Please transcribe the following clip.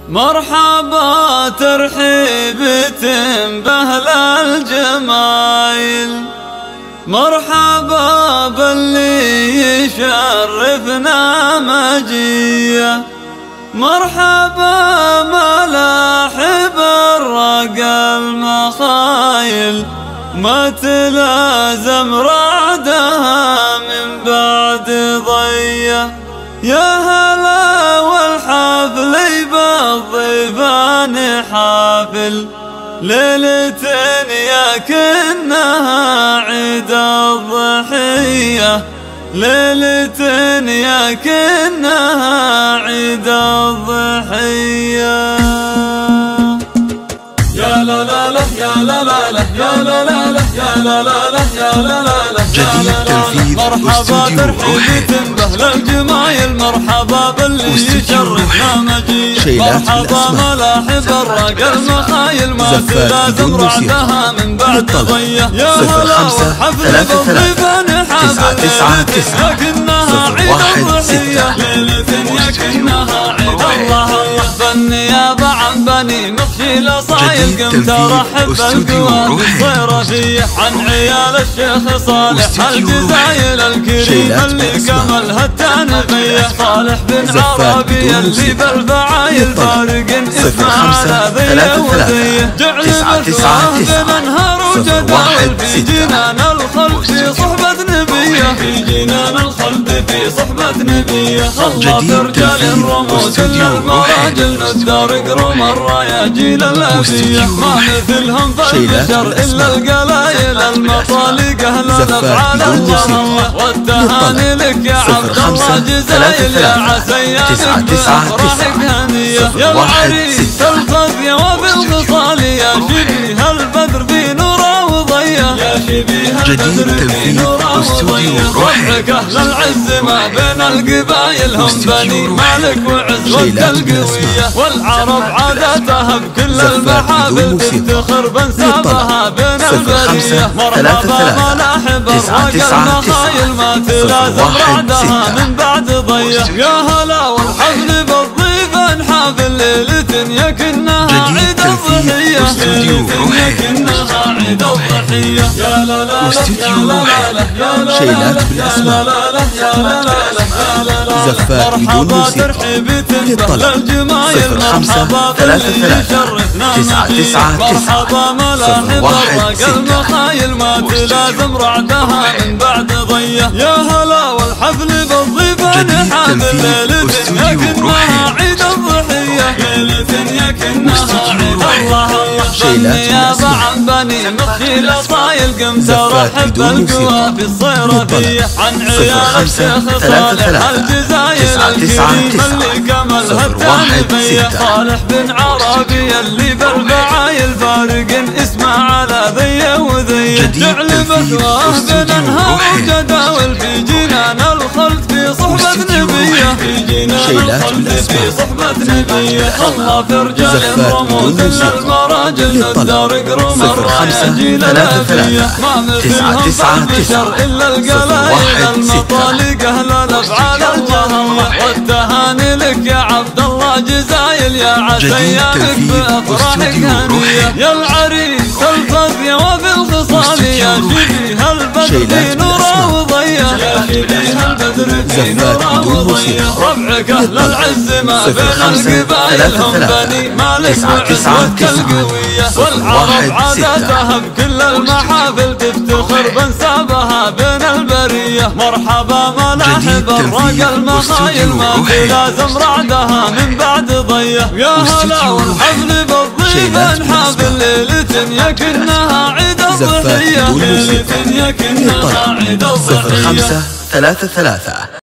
مرحبا ترحيبة بأهل الجمايل، مرحبا باللي يشرفنا مجيه، مرحبا ملاحب الرقى المخايل، ما تلازم رعدها من بعد ضيه. يا هلا والحفل بالضيفان حافل، ليلة يكنها عيد الضحية، ليلة يكنها عيد الضحية. يا لا لا لا يا لا لا لا يا لا لا لا يا لا لا لا يا لا لا لا. جديد تنفيذ استوديو روحي بأهل الجمايل، مرحبا باللي يشرفنا مجيء، مرحبا ملاحب الرقى المخايل، ما تلازم رعدها من بعد ضيه. يا هلا والحفل بالضيفان حافل، لكنها عيد الضحية، ليلة يكنها عيد الله. بالنيابة عن بني مخشي لصايل قمت ارحب بالقوى بالصيرفية، عن عيال الشيخ صالح الجزايل الكريم اللي كملها التنبيه، صالح بن عربي اللي بالفعايل فارق اسمه على ذي وذيه، جعل مثواه بمنهر وجداول في جنان الخلق في صحبة نبيه، في جنان الخلق في صحبة نبيه. خلط رجال الرموز المراجل ندار قروم الرياجيل الأبية، ما مثلهم فالبشر إلا القلايل المطالق أهل الأفعال الجهوة، والتهاني لك يا عبد الله جزايل، يا عسيانك بأفراحك هنية. يا العريس الخفية وفي الخصال، يا شبيه البدر في نوره وضيه، يا شبيه البدر في نوره وضيه. ربك أهل العز ما بين القبايل، هم بني مالك وعزوة القوية، والعرب عادتها بكل المحافل تفتخر بانسابها بين البرية. مرحبا ملاحب الرقى المخايل، ما تلازم رعدها من بعد ضيه. يا هلا والحفل بالضيفان حافل، ليلة يكنها عيد الضحية، ليلة يكنها عيد الضحية. يا لا لا يا لا لا يا لا شيلات بالأسماء، زفات بدون موسيقى. للطلب 0533 مرحبا ملاحب الرقى المخايل، ما تلازم رعدها من بعد ضيه. يا هلا والحفل بالضيفان حافل، ليلة يكنها عيد الضحية، ليلة يكنها عيد الله. بالنيابة عن بني مخشي لصايل قمت ارحب بالقوى في الصيرفية، عن عيال الشيخ صالح الجزايل الكريم اللي كملها التنبيه، صالح بن عربي اللي بالفعايل فارق اسمه على ذي وذي، جعل مثواه بننهر وجداول في جنان الخلد في صحبة نبيه، في جنان الخلد في صحبة نبيه. الله في رجال الرموز المراجل ندار قروم الرياجيل الأبية، ما مثلهم فالبشر إلا القلايل المطالق أهل الأفعال الجهوة، والتهاني لك يا عبد الله جزايل، يا عسيانك بأفراحك هنية. يا العريس الخفية وفي الخصال، يا شبيه البدر في نوره وضيه، يا شبيه البدر في نوره وضيه. ربعك أهل العز ما بين القبايل، هم بني مالك وعزوة القوية، والعرب عادتها بكل المحافل تفتخر بانسابها بين البرية. مرحبا ملاحب الرقى المخايل، ما تلازم رعدها من بعد ضيه. يا هلا والحفل بالضيفان حافل، ليلة يكنها عيد الضحية، ليلة يكنها عيد الضحية. 0533